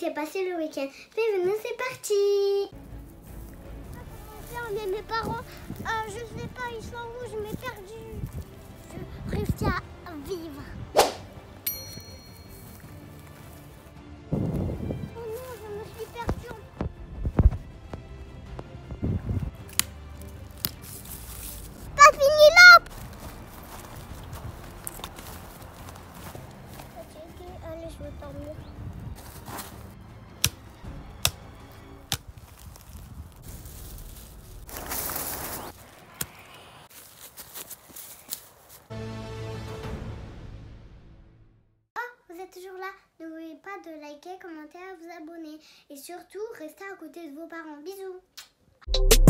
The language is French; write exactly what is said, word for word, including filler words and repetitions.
s'est passé le week-end. Bienvenue, c'est parti. Mais mes parents, euh, je sais pas, ils sont où, je m'ai perdue. Je réussis à vivre. Oh non, je me suis perdue. Pas fini là. Allez, je vais dormir. Vous êtes toujours là, n'oubliez pas de liker, commenter, vous abonner et surtout restez à côté de vos parents. Bisous.